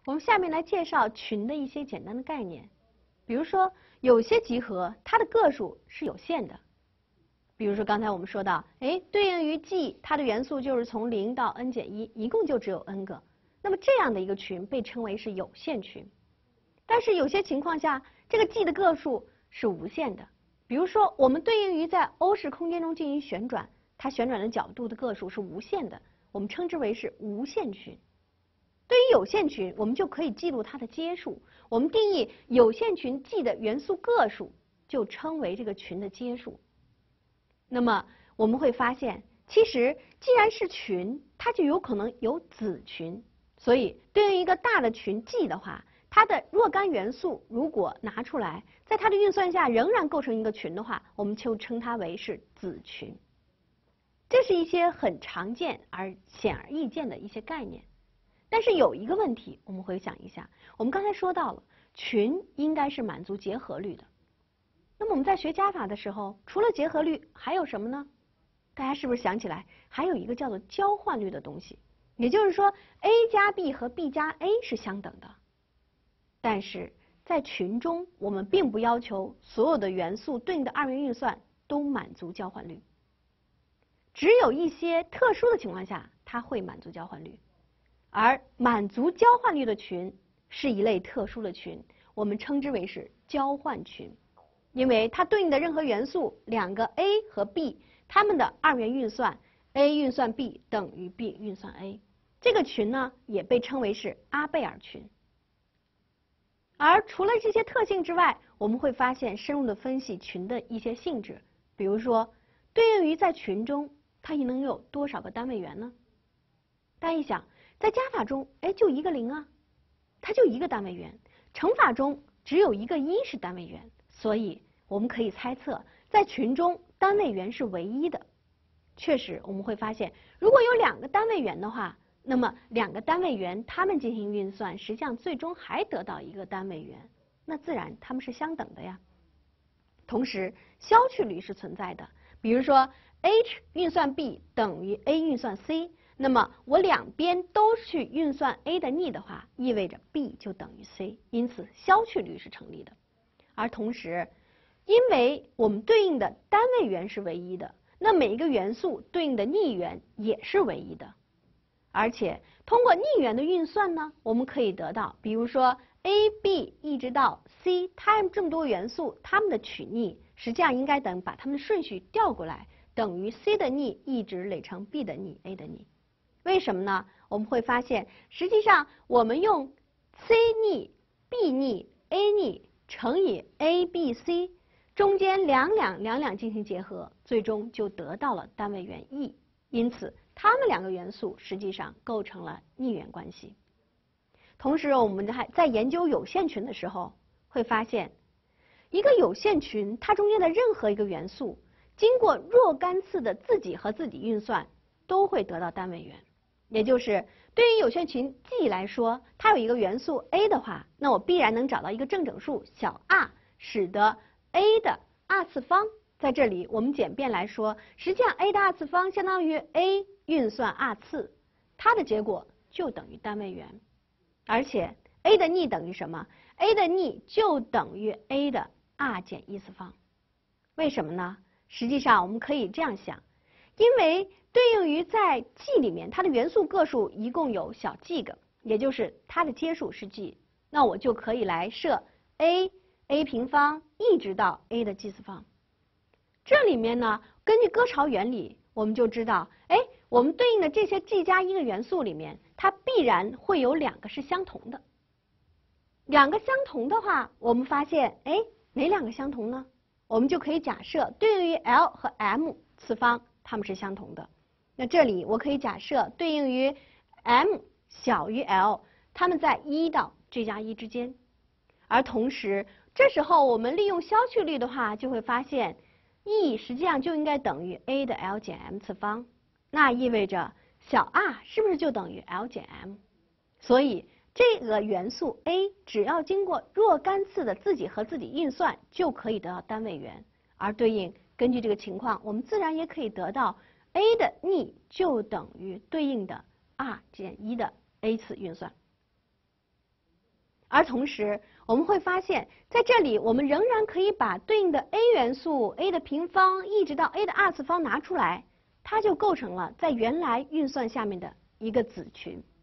我们下面来介绍群的一些简单的概念。比如说，有些集合它的个数是有限的。比如说刚才我们说到，对应于 G， 它的元素就是从0到 n 减1，一共就只有 n 个。那么这样的一个群被称为是有限群。但是有些情况下，这个 G 的个数是无限的。比如说，我们对应于在欧式空间中进行旋转，它旋转的角度的个数是无限的，我们称之为是无限群。对于有限群，我们就可以记录它的阶数。我们定义有限群 G 的元素个数，就称为这个群的阶数。那么我们会发现，其实既然是群，它就有可能有子群。所以对应一个大的群 G 的话，它的若干元素如果拿出来，在它的运算下仍然构成一个群的话，我们就称它为是子群。这是一些很常见而显而易见的一些概念。但是有一个问题，我们回想一下，我们刚才说到了群应该是满足结合律的。那么我们在学加法的时候，除了结合律还有什么呢？大家是不是想起来还有一个叫做交换律的东西？也就是说 A 加 B 和 B 加 A 是相等的。但是在群中，我们并不要求所有的元素对应的二元运算都满足交换律，只有一些特殊的情况下，它会满足交换律。而满足交换律的群是一类特殊的群，我们称之为是交换群，因为它对应的任何元素，两个 A 和 B， 它们的二元运算 A 运算 B 等于 B 运算 A， 这个群呢也被称为是阿贝尔群。而除了这些特性之外，我们会发现深入的分析群的一些性质，比如说对应于在群中它能有多少个单位元呢？大家一想，在加法中，就一个0啊，它就一个单位元；乘法中只有一个1是单位元，所以我们可以猜测，在群中单位元是唯一的。确实，我们会发现，如果有2个单位元的话，那么2个单位元它们进行运算，实际上最终还得到一个单位元，那自然它们是相等的呀。同时，消去律是存在的，比如说 H 运算 B 等于 A 运算 C。那么我两边都去运算 A 的逆的话，意味着 B 就等于 C， 因此消去律是成立的。而同时，因为我们对应的单位元是唯一的，那每一个元素对应的逆元也是唯一的。而且通过逆元的运算呢，我们可以得到，比如说 A、B 一直到 C， 它们这么多元素，它们的取逆实际上应该把它们的顺序调过来，等于 C 的逆一直累乘 B 的逆 A 的逆。为什么呢？我们会发现，实际上我们用 C 逆、B 逆、A 逆乘以 A、B、C， 中间两两进行结合，最终就得到了单位元 E。因此，它们2个元素实际上构成了逆元关系。同时，我们还在研究有限群的时候，会发现，一个有限群它中间的任何一个元素，经过若干次的自己和自己运算，都会得到单位元。也就是对于有限群 G 来说，它有一个元素 A 的话，那我必然能找到一个正整数小 r， 使得 A 的 r 次方，在这里我们简便来说，实际上 A 的 r 次方相当于 A 运算 r 次，它的结果就等于单位元。而且 A 的逆等于什么？ A 的逆就等于 A 的 r 减1次方。为什么呢？实际上我们可以这样想，因为对应于在 G 里面，它的元素个数一共有小 g 个，也就是它的阶数是 G， 那我就可以来设 A 平方一直到 A 的 G 次方。这里面呢，根据哥潮原理，我们就知道，我们对应的这些 G 加1个元素里面，它必然会有2个是相同的。2个相同的话，我们发现，哪2个相同呢？我们就可以假设对应于 L 和 M 次方，它们是相同的。那这里我可以假设对应于 M 小于 L， 它们在1到 G 加1之间。而同时，这时候我们利用消去律的话，就会发现 E 实际上就应该等于 A 的 L 减 M 次方。那意味着小 r 是不是就等于 L 减 M？ 所以这个元素 A 只要经过若干次的自己和自己运算，就可以得到单位元。而对应根据这个情况，我们自然也可以得到 A 的逆就等于对应的 r 减1的 A 次运算。 而同时，我们会发现，在这里我们仍然可以把对应的 A 元素 A 的平方一直到 A 的2次方拿出来，它就构成了在原来运算下面的一个子群。